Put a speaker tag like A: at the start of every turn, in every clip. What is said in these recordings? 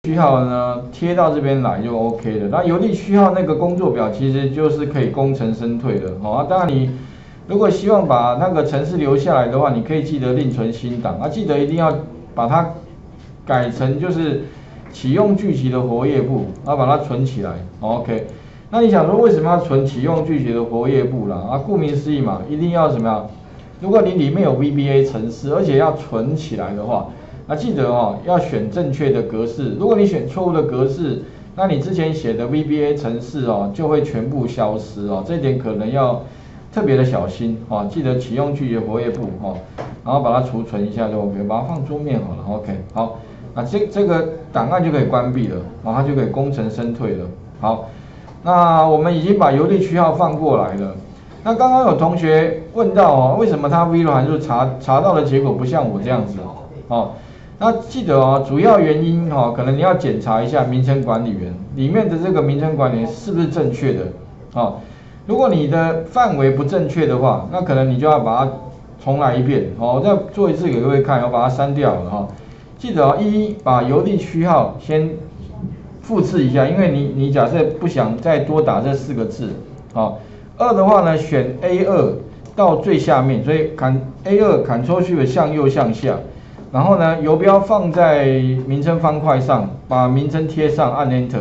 A: 序号呢贴到这边来就 OK 了。那邮递序号那个工作表其实就是可以功成身退的。好，当然你如果希望把那个程式留下来的话，你可以记得另存新档。记得一定要把它改成就是启用巨集的活页簿，把它存起来。OK。那你想说为什么要存启用巨集的活页簿啦？顾名思义嘛，一定要什么呀？如果你里面有 VBA 程式，而且要存起来的话。记得要选正确的格式。如果你选错误的格式，那你之前写的 VBA 程式就会全部消失这一点可能要特别的小心记得启用具体的活页簿然后把它储存一下就 OK， 把它放桌面好了 OK。好，那这个档案就可以关闭了它就可以功成身退了。好，那我们已经把邮递区号放过来了。那刚刚有同学问到为什么他 VLOOK 函数查到的结果不像我这样子那记得主要原因可能你要检查一下名称管理员里面的这个名称管理员是不是正确的如果你的范围不正确的话，那可能你就要把它重来一遍我再做一次给各位看，我把它删掉了记得把邮递区号先复制一下，因为你假设不想再多打这4个字2的话呢，选 A2 到最下面，所以A2 Ctrl Shift 向右向下。然后呢，游标放在名称方块上，把名称贴上，按 Enter。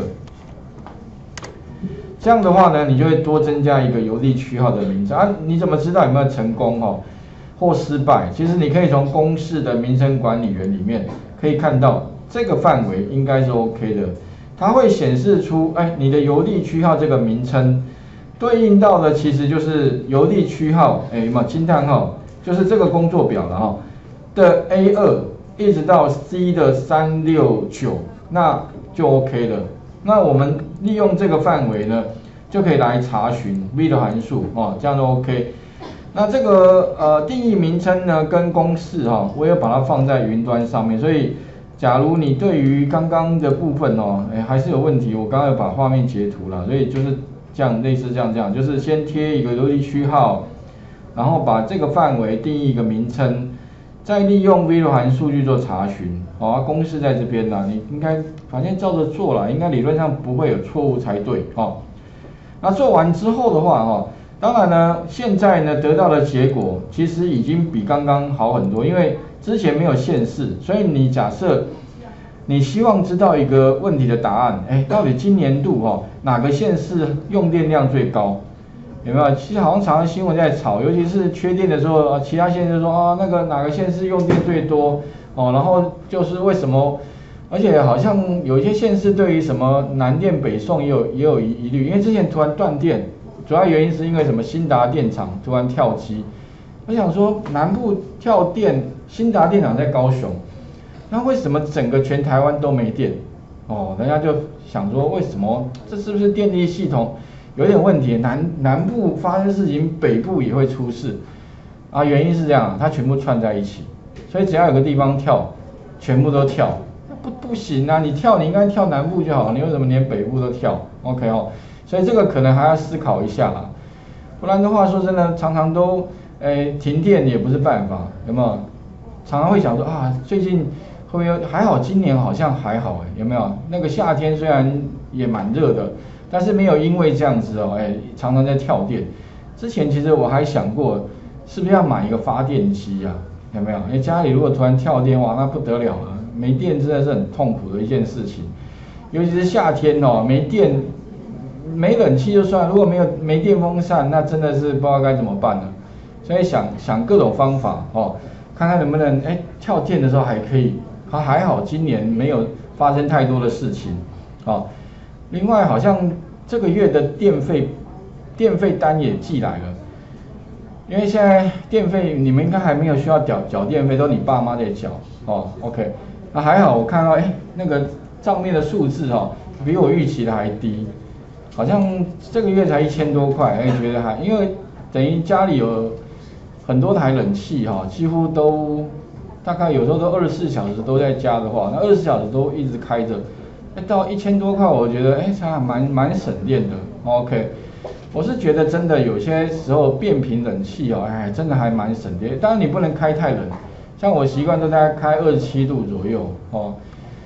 A: 这样的话呢，你就会多增加一个邮递区号的名称你怎么知道有没有成功或失败？其实你可以从公式的名称管理员里面可以看到这个范围应该是 OK 的，它会显示出你的邮递区号这个名称对应到的其实就是邮递区号有没有惊叹号？就是这个工作表了的 A2 一直到 C 的369，那就 OK 了。那我们利用这个范围呢，就可以来查询 VLOOK 函数这样就 OK。那这个定义名称呢跟公式我也把它放在云端上面，所以假如你对于刚刚的部分还是有问题，我刚刚有把画面截图了，所以就是这样类似这样，就是先贴一个邮递区号，然后把这个范围定义一个名称。再利用 VLOOK 函数去做查询公式在这边你应该反正照着做了，应该理论上不会有错误才对那做完之后的话当然呢，现在呢得到的结果其实已经比刚刚好很多，因为之前没有县市，所以你假设你希望知道一个问题的答案，到底今年度哪个县市用电量最高？有没有？其实好像常常新闻在炒，尤其是缺电的时候，其他县市说那个哪个县市用电最多然后就是为什么？而且好像有一些县市对于什么南电北送也有疑虑，因为之前突然断电，主要原因是因为什么？新达电厂突然跳机。我想说南部跳电，新达电厂在高雄，那为什么整个全台湾都没电？人家就想说为什么？这是不是电力系统有点问题？南部发生事情，北部也会出事原因是这样，它全部串在一起，所以只要有个地方跳，全部都跳，不行你跳你应该跳南部就好，你为什么连北部都跳 ？OK 所以这个可能还要思考一下啦，不然的话说真的，常常都停电也不是办法，有没有？常常会想说最近会不会还好？今年好像还好有没有？那个夏天虽然也蛮热的。但是没有因为这样子常常在跳电。之前其实我还想过，是不是要买一个发电机有没有？家里如果突然跳电那不得了了，没电真的是很痛苦的一件事情。尤其是夏天没电，没冷气就算，如果没电风扇，那真的是不知道该怎么办了。所以想各种方法看看能不能跳电的时候还可以。还好今年没有发生太多的事情另外，好像这个月的电费单也寄来了，因为现在电费你们应该还没有需要缴电费，都你爸妈在缴OK， 那还好，我看到那个账面的数字比我预期的还低，好像这个月才1000多块，觉得因为等于家里有很多台冷气几乎都大概有时候都24小时都在家的话，那24小时都一直开着。到1000多块，我觉得还蛮省电的 ，OK。我是觉得真的有些时候变频冷气真的还蛮省电。当然你不能开太冷，像我习惯都在开27度左右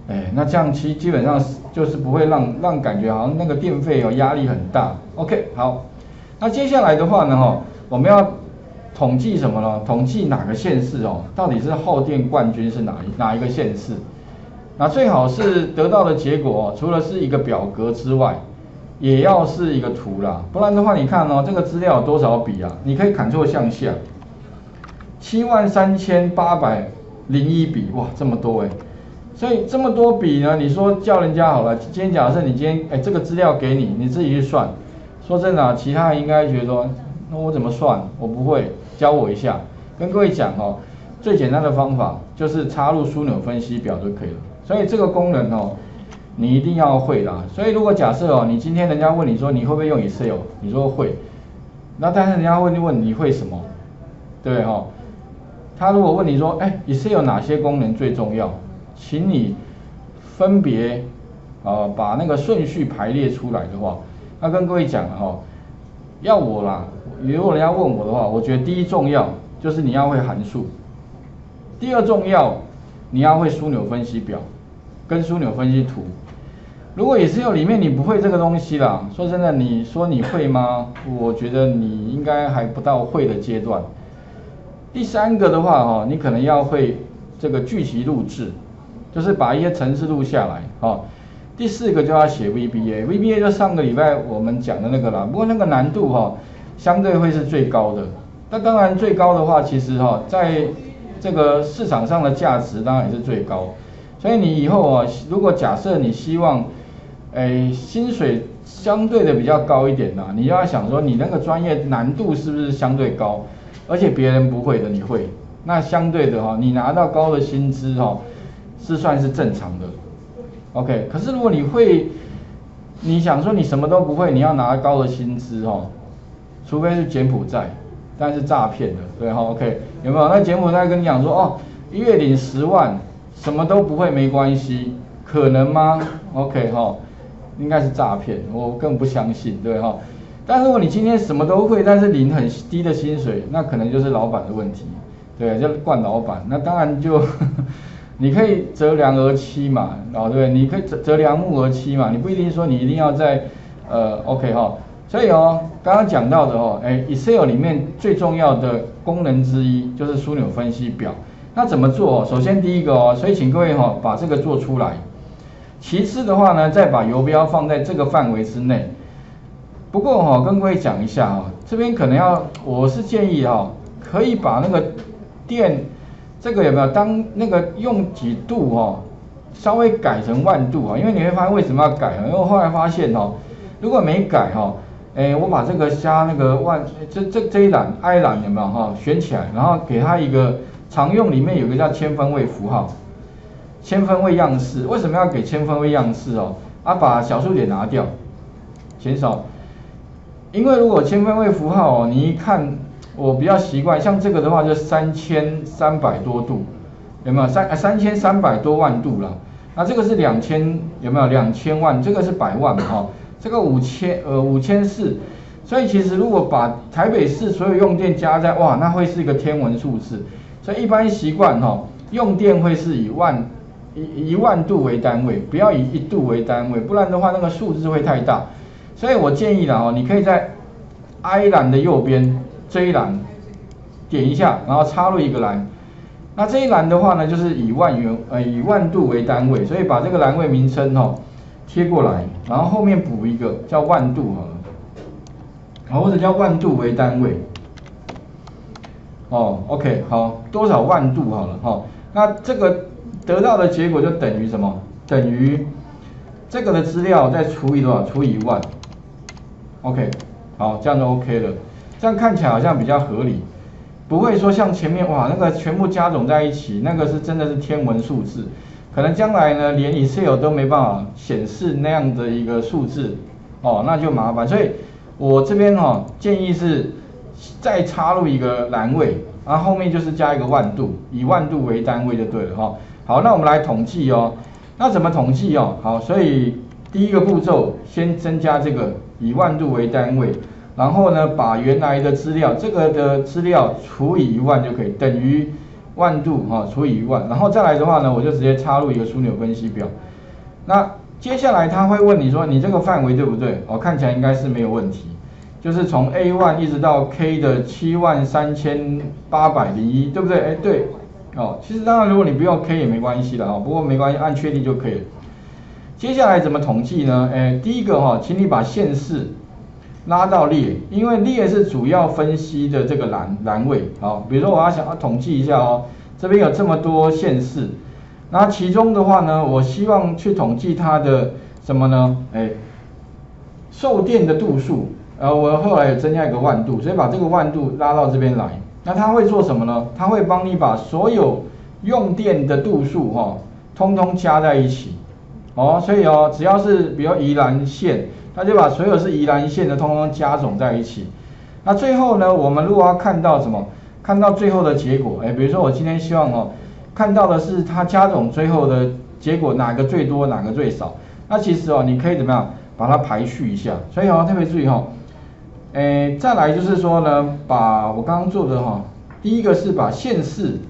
A: 那这样基本上就是不会让感觉好像那个电费压力很大。OK， 好，那接下来的话呢我们要统计什么呢？统计哪个县市到底是耗电冠军是哪一个县市？那最好是得到的结果除了是一个表格之外，也要是一个图啦，不然的话你看这个资料有多少笔啊？你可以Ctrl向下，73801笔，哇，这么多所以这么多笔呢，你说叫人家好了，今天假设你今天这个资料给你自己去算，说真的其他人应该觉得说，那我怎么算？我不会，教我一下。跟各位讲最简单的方法就是插入枢纽分析表就可以了。所以这个功能你一定要会啦。所以如果假设你今天人家问你说你会不会用 Excel， 你说会，那但是人家问你会什么，对不对他如果问你说，Excel 哪些功能最重要，请你分别把那个顺序排列出来的话，那跟各位讲要我啦，如果人家问我的话，我觉得第一重要就是你要会函数，第二重要你要会枢纽分析表跟枢纽分析图。如果Excel里面你不会这个东西啦，说真的，你说你会吗？我觉得你应该还不到会的阶段。第三个的话你可能要会这个巨集录制，就是把一些程式录下来第四个就要写 VBA 就上个礼拜我们讲的那个啦，不过那个难度相对会是最高的。那当然最高的话，其实在这个市场上的价值当然也是最高。所以你以后如果假设你希望薪水相对的比较高一点你要想说你那个专业难度是不是相对高，而且别人不会的你会，那相对的你拿到高的薪资是算是正常的。OK， 可是如果你想说你什么都不会，你要拿高的薪资除非是柬埔寨，但是诈骗的，对OK， 有没有？那柬埔寨跟你讲说月领10万，什么都不会没关系，可能吗 ？OK 应该是诈骗，我更不相信，对但如果你今天什么都会，但是领很低的薪水，那可能就是老板的问题，对，就惯老板，那当然就你可以择良而栖嘛，对，你可以择良木而栖嘛，你不一定说你一定要在OK 所以刚刚讲到的Excel 里面最重要的功能之一就是枢纽分析表。那怎么做首先第一个所以请各位把这个做出来。其次的话呢，再把游标放在这个范围之内。不过跟各位讲一下这边可能我是建议可以把那个电这个有没有当那个用几度稍微改成万度因为你会发现为什么要改因为我后来发现如果没改我把这个加那个这一栏 I 栏有没有选起来，然后给它一个常用里面有个叫千分位符号，千分位样式。为什么要给千分位样式把小数点拿掉，减少。因为如果千分位符号你一看我比较习惯，像这个的话就3300多度，有没有3300多万度啦？那这个是2000，有没有2000万？这个是100万这个5400，所以其实如果把台北市所有用电加在那会是一个天文数字。所以一般习惯用电会是以万度为单位，不要以1度为单位，不然的话那个数字会太大。所以我建议你可以在 I 栏的右边这一栏点一下，然后插入一个栏。那这一栏的话呢，就是以万度为单位，所以把这个栏位名称贴过来，然后后面补一个叫万度或者叫万度为单位。OK 好，多少万度好了那这个得到的结果就等于什么？等于这个的资料再除以多少？除以1万。OK， 好，这样就 OK 了。这样看起来好像比较合理，不会说像前面那个全部加总在一起，那个是真的是天文数字，可能将来呢连 Excel 都没办法显示那样的一个数字那就麻烦。所以我这边建议是再插入一个栏位，然后后面就是加一个万度，以万度为单位就对了好，那我们来统计那怎么统计好，所以第一个步骤先增加这个以万度为单位，然后呢把原来的资料这个的资料除以1万就可以，等于万度除以1万，然后再来的话呢，我就直接插入一个枢纽分析表。那接下来他会问你说，你这个范围对不对？看起来应该是没有问题，就是从 A1 一直到 K 的73801，对不对？对，其实当然如果你不用 K 也没关系的不过没关系，按确定就可以了。接下来怎么统计呢？第一个请你把线式拉到列，因为列是主要分析的这个栏位。比如说我想要统计一下这边有这么多线式，那其中的话呢，我希望去统计它的什么呢？受电的度数，我后来有增加一个万度，所以把这个万度拉到这边来。那它会做什么呢？它会帮你把所有用电的度数通通加在一起。所以只要是比如宜兰线，它就把所有是宜兰线的通通加总在一起。那最后呢，我们如果要看到什么？看到最后的结果，比如说我今天希望看到的是它加总最后的结果哪个最多，哪个最少。那其实你可以怎么样把它排序一下。所以特别注意再来就是说呢，把我刚刚做的第一个是把线式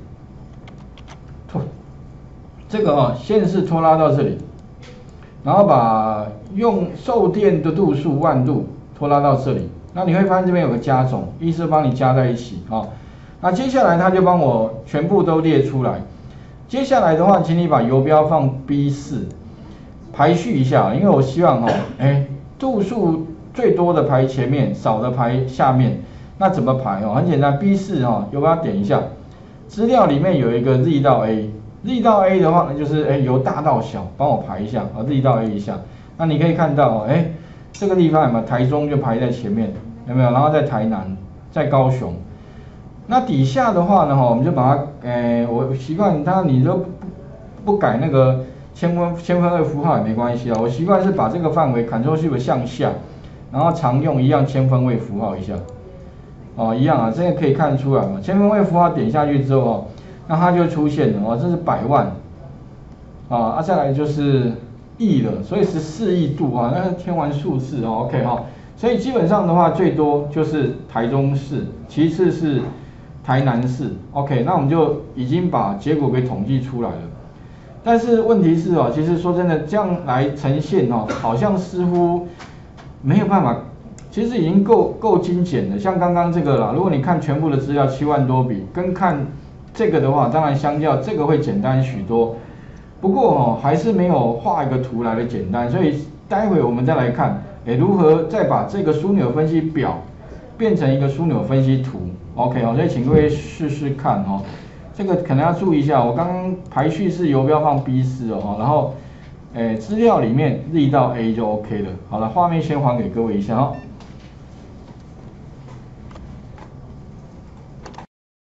A: 这个线式拖拉到这里。然后把用受电的度数万度拖拉到这里，那你会发现这边有个加总，意思帮你加在一起那接下来它就帮我全部都列出来。接下来的话，请你把游标放 B4， 排序一下，因为我希望度数最多的排前面，少的排下面。那怎么排很简单 ，B4 游标点一下，资料里面有一个 Z 到 A。Z 到 A 的话呢，就是由大到小，帮我排一下，Z 到 A 一下。那你可以看到这个地方有没有台中就排在前面，有没有？然后在台南，在高雄。那底下的话呢，我们就把它我习惯你都不改那个千分位符号也没关系我习惯是把这个范围 Ctrl+Shift 向下，然后常用一样千分位符号一下。一样这个可以看出来嘛，千分位符号点下去之后那它就出现了这是100万再来就是亿了，所以14亿度那是天文数字OK 所以基本上的话最多就是台中市，其次是台南市 OK， 那我们就已经把结果给统计出来了。但是问题是其实说真的这样来呈现好像似乎没有办法，其实已经够精简了。像刚刚这个啦，如果你看全部的资料7万多笔，跟看这个的话，当然相较这个会简单许多，不过还是没有画一个图来的简单，所以待会我们再来看，如何再把这个枢纽分析表变成一个枢纽分析图 ，OK 所以请各位试试看这个可能要注意一下，我刚刚排序是游标放 B4然后资料里面 Z 到 A 就 OK 了。好了，画面先还给各位一下